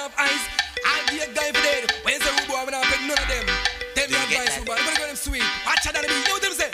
have eyes. I'll be a guy for dead. When say rude boy, I'm not none of them. Tell me advice, rude boy. I'm gonna go them sweet. Watch out, you know what them say?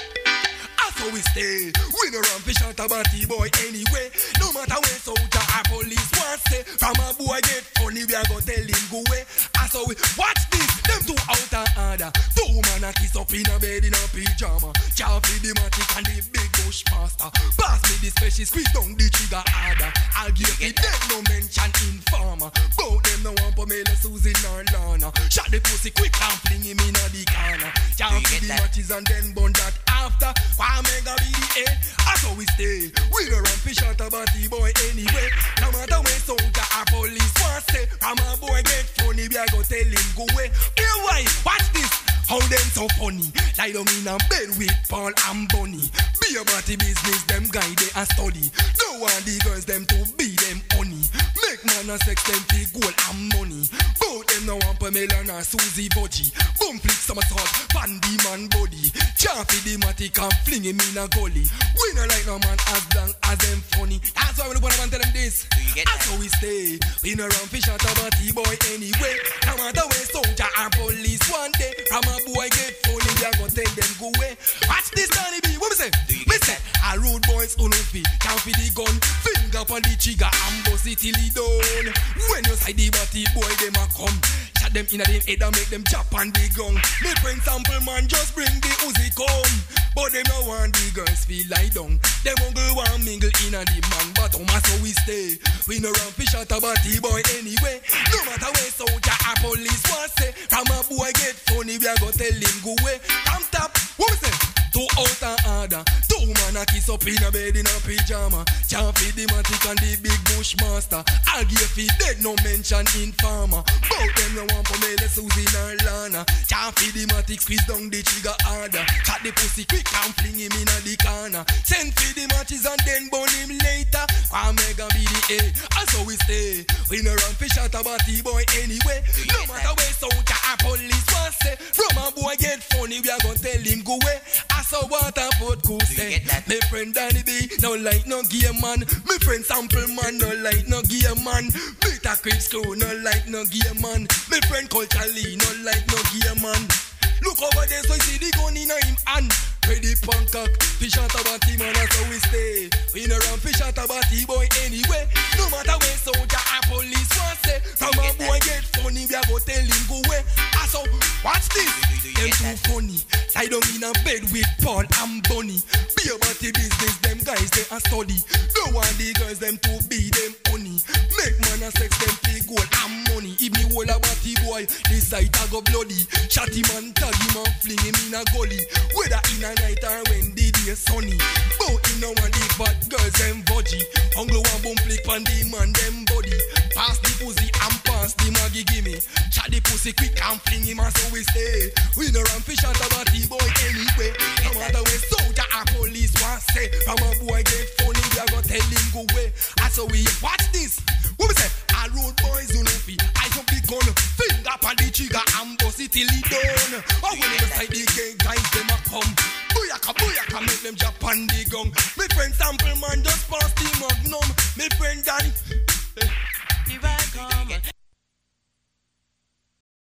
So we stay. We no run fish out a Batty boy anyway. No matter when soldier or police want say, from a boy get funny, we are gonna tell him go away. So we watch this, them two out of order. Two man a kiss up in a bed in a pyjama. Chaffy the matic and the big bush master. Pass me the special, squeeze down the trigger harder. I'll give it them no mention informer. Both them no one for Mele, Susie nor Lana. Shot the pussy quick and fling him in a the corner. Chaffy the matches and then burn that after. Mega be the end, that's how we stay. We don't run fish out a Batty boy anyway. No matter when soldier or police want say, from a boy get funny, we are gonna tell him go away. Here why, watch this, how them so funny. Lie down in a bed with Paul and Bunny. Be about the business, them guy they a study. Don't want the girls them to be them honey. Make man a sex them feel gold and money. Both them no want Pamela and Susie Budgie. Boom flick some salt, pan the man body. Chaffy the matic and fling him in a gully. We no like no man as long as them funny. That's why we look on and tell them this. That's how we stay. We no run fish out a Batty boy anyway. No matter when soldier or police one day, from a boy get funny, we are gonna tell them go away. Watch this Danny B. What me say? Me say, a road boys who no fit, can't fit the gun. Finger on the trigger and bust it till he done. When you say the Batty boy, them a come. Shot them in a them head and make them chop on the gong. Me friend sample man just bring the Uzi come. But them no want the girls feel lie down. Them uncle want mingle in a the man bottom. So we stay. We no run fish out a Batty boy anyway. No matter where soldier or police want say, from a boy get funny, we a go tell him go away. Come top, what we say? Two out of order. Two man a kiss up in a bed in a pyjama. Chaffy the matic and the big bush master. I'll give it dead no mention informer. Both them no want for Mele, Susie nor Lana. Chaffy the matic squeeze down the trigger harder. Cut the pussy quick and fling him in a the corner. Send for the matches and then burn him later. Mega be the A. And so we stay. We no run fish out a Batty boy anyway. No matter where soldier or police want say, from a boy get funny, we are gonna tell him go away. So what a put cool say. My friend Danny B, no like no gear man. My friend Sample man, no like no gear man. Beta Crip Screw, no like no gear man. My friend Culture Lee, no like no gear man. Look over there so you see the gun in him hand. Ready Pankak, fish out a Batty man, that's how we stay. We no run fish out a Batty boy anyway. No matter where soldier or police want say, from a boy get funny, we a go tell him go away. So watch this, them too funny. Lie down in a bed with Paul and Bunny. Be about the business, them guys they a study. Don't want the girls them to be them honey. Make man a sex them feel gold and money. If me hold a Batty boy, this side a go bloody. Shot him and tag him and fling him in a gully. Whether in a night or when the day sunny. Both in no one the bad girls them budgie. Hungry one boom flick on the man them body. Pass the pussy and pass the Maggie gimme. Shot the pussy quick and fling him and so we stay. We no run fish out a Batty boy anyway. No matter where soldier or police want say, from a boy get funny, we a go tell him go away. And so we watch this. What we say? A road boys who no fee. I jump the gun, finger on the trigger and bust it till he done. Oh when inside the gate guys them a come. Booyaka, booyaka, make them jump on the gun. My friend Sample man just pass the magnum. My friend Danny. Here I come.